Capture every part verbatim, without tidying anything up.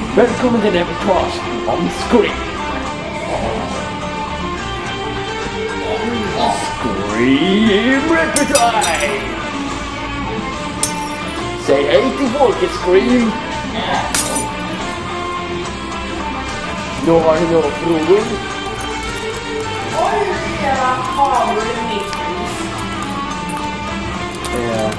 Välkommen till reportage om Scream. Scream reportage! Säg hej till folket, Scream! Då har ni några frågor? Oj, flera havre i mitt hus. Eh.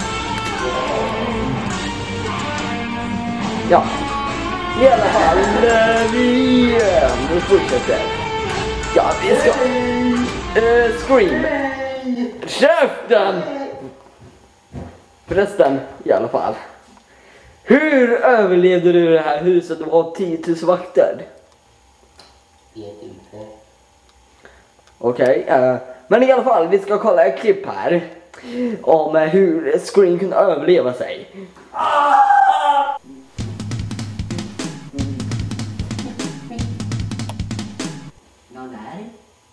Ja. I alla fall, eh, vi eh, nu fortsätter. Ja, vi ska... Eh, Scream. Käften! Förresten, i alla fall. Hur överlevde du det här huset och har tio tusen vakter? Vet inte. Okej, okay, uh, men i alla fall, vi ska kolla ett klipp här om uh, hur Scream kunde överleva sig. Någon där?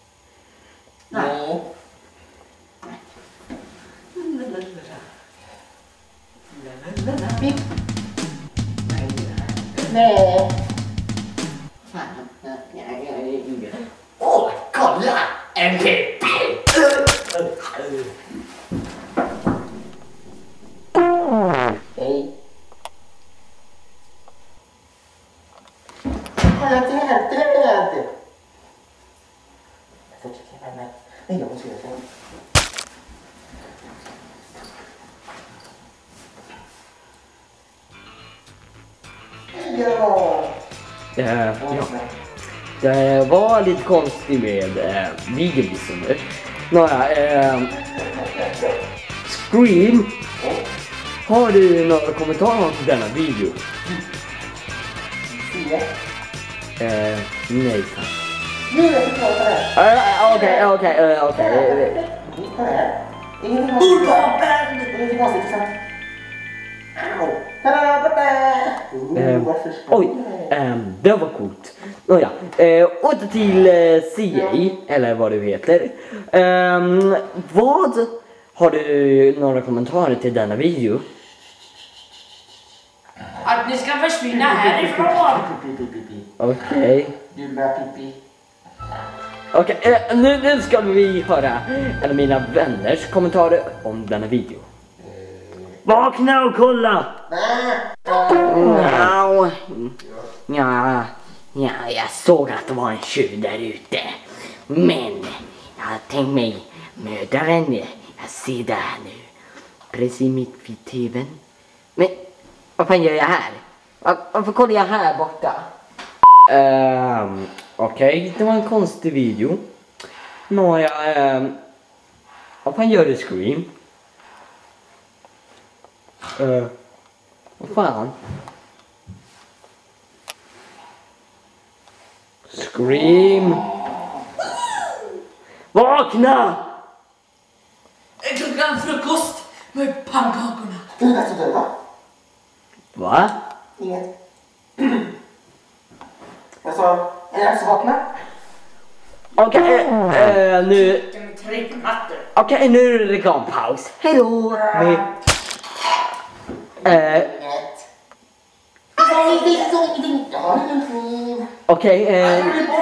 Nej. Nej. Fan, jag är ingen. Åh, kolla! En pippi! Hej. Hallå, det är inte det. Jag fortsätter med mig. Nej, jag måste göra det. Ja. Uh, ja. Det var lite konstigt med uh, videovisningar. Nåja, uh, Scream. Har du några kommentarer till denna video? Uh, nej tack. Okej, okej, okej. Bullvapen! Ingenting konstigt. Eh, oj, eh, det var coolt. Oh, ja. eh, åter till eh, C A, eller vad du heter. Eh, vad har du några kommentarer till denna video? Att ni ska försvinna härifrån. Okej. Okay. Okej, okay, eh, nu, nu ska vi höra en av mina vänners kommentarer om denna video. Vakna och kolla! No. Ja, ja, jag såg att det var en tjuv där ute. Men jag har tänkt mig mördaren. Jag ser det här nu. Precis mitt vid tvn. Men vad fan gör jag här? Var, varför kollar jag här borta? Um, Okej, okay. Det var en konstig video. Nåja, um, vad fan gör du, Scream? Uh, vad fan? Scream! Vakna! Är klockan frukost med pannkakorna? Du är så död, va? Va? Inget. Jag sa, är det så vakna? Okej, okay, uh, uh, nu... Okej, okay, nu är det reklampaus. Hejdå! Med... Uh, Okej, okay, eh...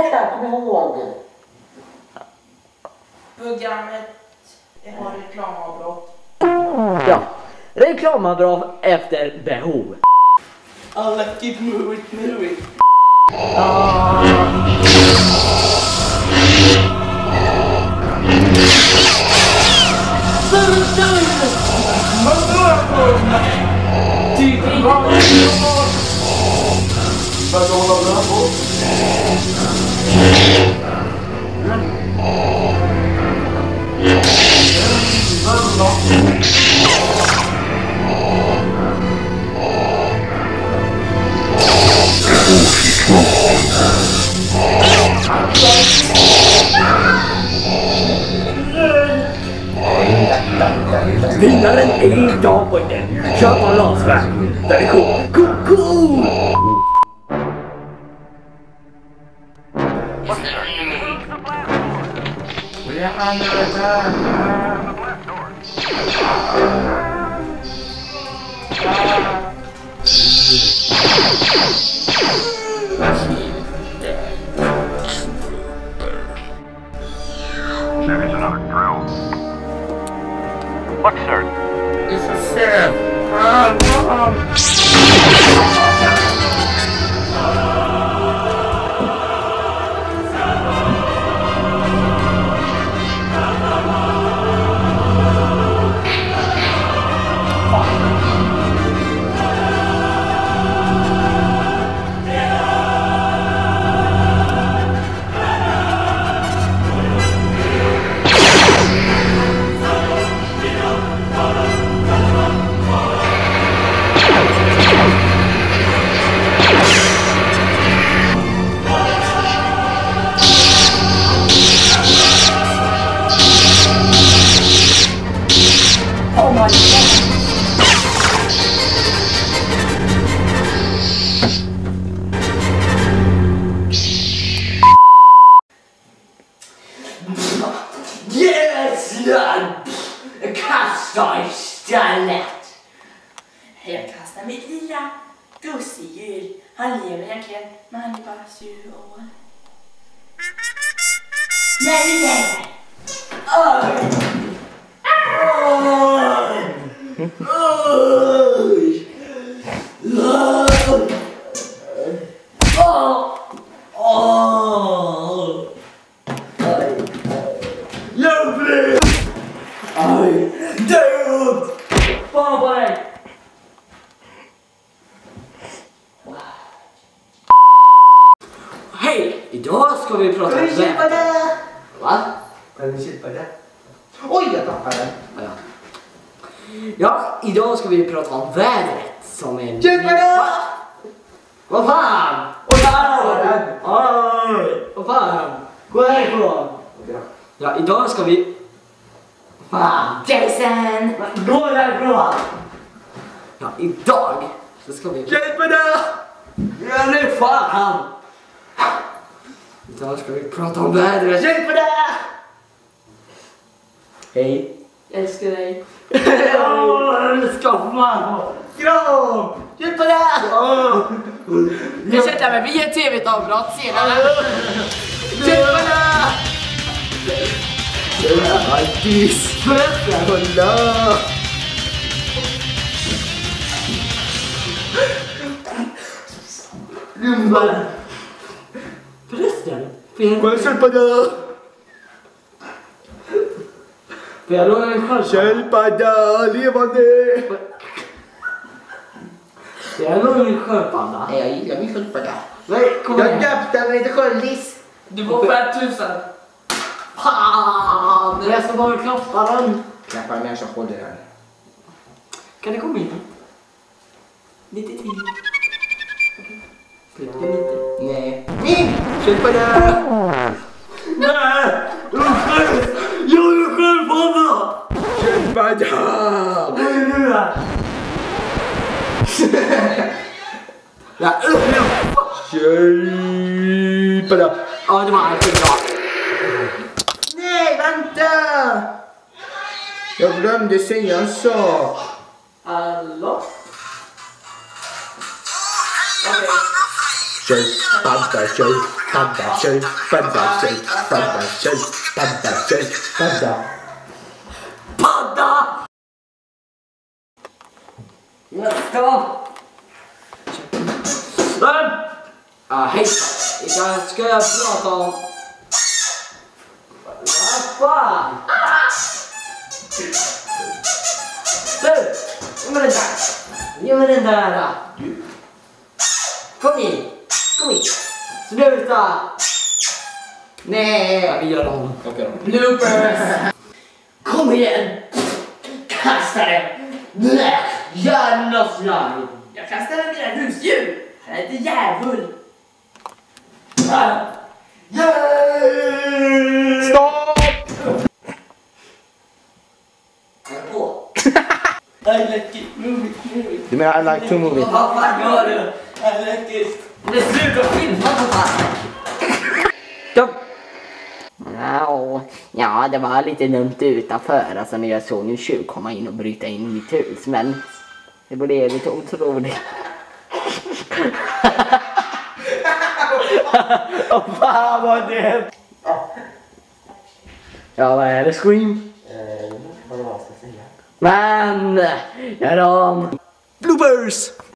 programmet har reklamavbrott. Ja, reklamavbrott efter behov. Alla keep moving, moving. Ah. Vinnaren är idag på den. Kör på lasvärd. Det är cool. Cool, cool. There's another drill. Look, sir. It's a sheriff. Ah, oh my God. Yes, lad! Kasta istället! Jag kastar mitt lilla gosedjur. Han lever egentligen, men han är bara tjugo år. Nej, nej! Oj! Oj! Oj! Åh! Åh! Oj! Hjälp mig! Oj! Död! Fan på dig! Hej! Idag ska vi prata om vädret. Va? Kan du chippa det? Oj, jag tappade den. Ja. Ja, idag ska vi prata om vädret som en... Chippa det! Va? Vad fan? Oj, jag tappade den. Oj! Vad fan? Gå härifrån! Ja, idag ska vi... Fan! Jason! Gå härifrån! Ja, idag så ska vi... Chippa det! Ja, nu fan! Idag ska vi prata om vädret. Chippa det! Hej! Jag älskar dig. Åh, det ska fan! Kram! Chippa det! Vi sätter mig vid ett tv-avbrott senare. Chippa det! Alltid spökar! Kolla! Lumbar! Förresten, får jag, Chippa det! får jag låna en sköldpadda? Chippa det! Levande! Får jag låna en sköldpadda? Nej, jag gillar min sköldpadda. Nej, kom Jag igen! döpte den till sköldis. Du får fem tusen. Fan! Jag ska bara klappa den. Klappa en människa håller den. Kan du komma in? Lite till. Släpp det lite. Nej. Nej! Chippa det! Nej! Jag är själv! Jag är sköldpadda! Chippa det! Vad är det nu här? Ja, Chippa det! ja, det var alltid bra. Nej, vänta! Jag glömde säga en sak. Hallå? Okej. Sköldpadda, sköldpadda, sköldpadda, sköldpadda, sköldpadda, sköldpadda. Padda! Nästa! Ja, hej! Idag ska jag prata om... Vad fan? Du! Ge mig den där! Ge mig den där! Kom in! Kom in! Sluta! Nej! Ja, vi gör om. Bloopers. Kom igen! Kasta det! Blä! Gör något slag! Jag kastar en mina husdjur. Han heter Djävul. Stopp! Åh! I like it. Move it, move it. Du menar I like to move it? Vad fan gör du? I like it. Det slutar filma för fan! Stopp! Ja, ja, det var lite dumt utanför alltså när jag såg en tjuv komma in och bryta in i mitt hus, men det blev lite otroligt. Åh fan vad det. Ja, vad är det? Scream? Eh, vad det var jag ska säga. Men, gör om. Bloopers!